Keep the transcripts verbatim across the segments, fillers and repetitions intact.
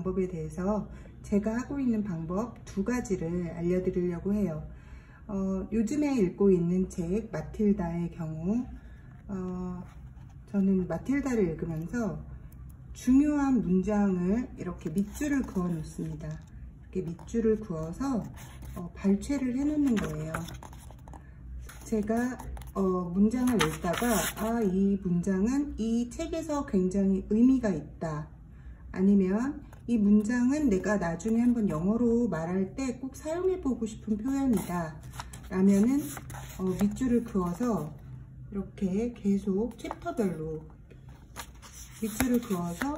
방법에 대해서 제가 하고 있는 방법 두 가지를 알려드리려고 해요. 어, 요즘에 읽고 있는 책 마틸다의 경우 어, 저는 마틸다를 읽으면서 중요한 문장을 이렇게 밑줄을 그어 놓습니다. 이렇게 밑줄을 그어서 어, 발췌를 해 놓는 거예요. 제가 어, 문장을 읽다가 아, 이 문장은 이 책에서 굉장히 의미가 있다, 아니면 이 문장은 내가 나중에 한번 영어로 말할 때 꼭 사용해 보고 싶은 표현이다 라면은 어, 밑줄을 그어서 이렇게 계속 챕터별로 밑줄을 그어서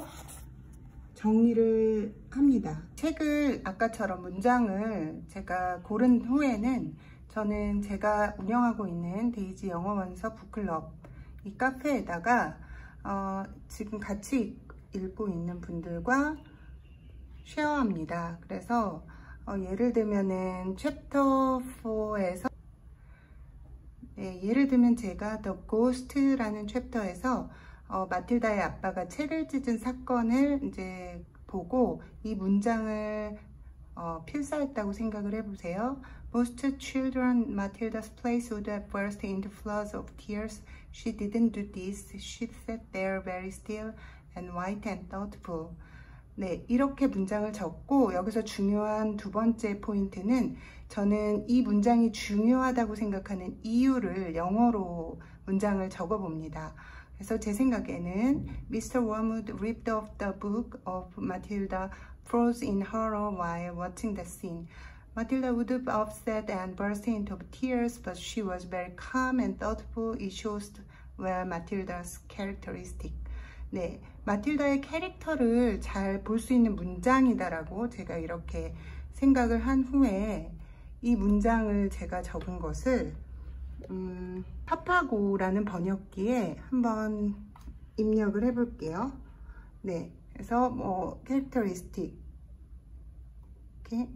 정리를 합니다. 책을 아까처럼 문장을 제가 고른 후에는 저는 제가 운영하고 있는 데이지 영어 원서 북클럽 이 카페에다가 어, 지금 같이 읽고 있는 분들과 쉐어합니다. 그래서 어, 예를 들면은 챕터 사에서 네, 예를 들면 제가 The Ghost라는 챕터에서 어, 마틸다의 아빠가 책을 찢은 사건을 이제 보고 이 문장을 어, 필사했다고 생각을 해보세요. Most children Matilda's place would have burst into floods of tears. She didn't do this. She sat there very still and white and thoughtful. 네, 이렇게 문장을 적고 여기서 중요한 두 번째 포인트는 저는 이 문장이 중요하다고 생각하는 이유를 영어로 문장을 적어 봅니다. 그래서 제 생각에는 미스터 Wormwood ripped off the book of Matilda, froze in horror while watching the scene. Matilda would have upset and burst into tears, but she was very calm and thoughtful. It shows well Matilda's characteristic. 네, 마틸다의 캐릭터를 잘 볼 수 있는 문장이다라고 제가 이렇게 생각을 한 후에 이 문장을 제가 적은 것을 음, 파파고라는 번역기에 한번 입력을 해 볼게요. 네, 그래서 뭐 characteristic 이렇게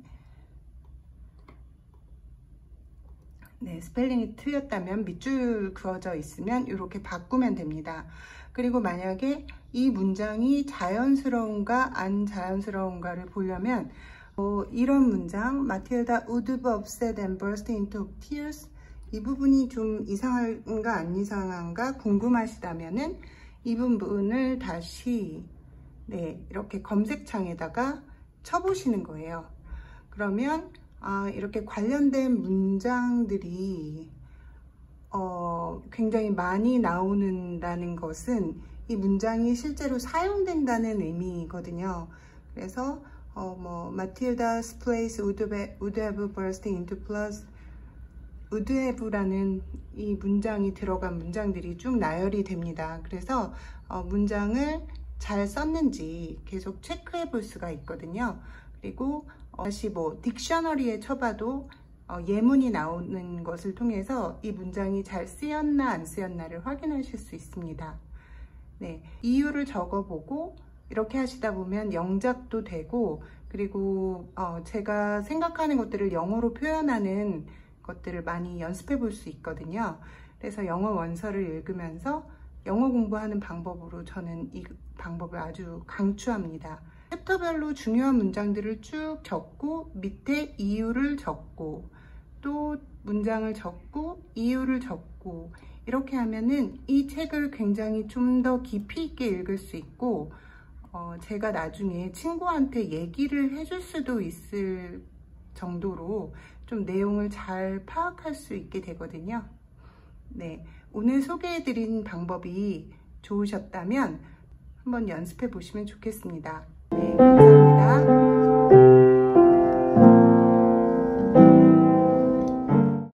네, 스펠링이 틀렸다면 밑줄 그어져 있으면 이렇게 바꾸면 됩니다. 그리고 만약에 이 문장이 자연스러운가 안 자연스러운가를 보려면 어, 이런 문장 Matilda would have upset and burst into tears, 이 부분이 좀 이상한가 안 이상한가 궁금하시다면은 이 부분을 다시 네, 이렇게 검색창에다가 쳐보시는 거예요. 그러면 아, 이렇게 관련된 문장들이 어, 굉장히 많이 나오는다는 것은 이 문장이 실제로 사용된다는 의미거든요. 그래서 어, 뭐 Matilda's place would have, would have burst into floods, would have라는 이 문장이 들어간 문장들이 쭉 나열이 됩니다. 그래서 어, 문장을 잘 썼는지 계속 체크해 볼 수가 있거든요. 그리고 어, 다시 뭐 딕셔너리에 쳐봐도 어, 예문이 나오는 것을 통해서 이 문장이 잘 쓰였나 안 쓰였나를 확인하실 수 있습니다. 네, 이유를 적어보고 이렇게 하시다 보면 영작도 되고, 그리고 어, 제가 생각하는 것들을 영어로 표현하는 것들을 많이 연습해 볼 수 있거든요. 그래서 영어 원서를 읽으면서 영어 공부하는 방법으로 저는 이 방법을 아주 강추합니다. 챕터별로 중요한 문장들을 쭉 적고 밑에 이유를 적고 또 문장을 적고 이유를 적고 이렇게 하면은 이 책을 굉장히 좀 더 깊이 있게 읽을 수 있고 어, 제가 나중에 친구한테 얘기를 해줄 수도 있을 정도로 좀 내용을 잘 파악할 수 있게 되거든요. 네, 오늘 소개해드린 방법이 좋으셨다면 한번 연습해 보시면 좋겠습니다. 네, 감사합니다.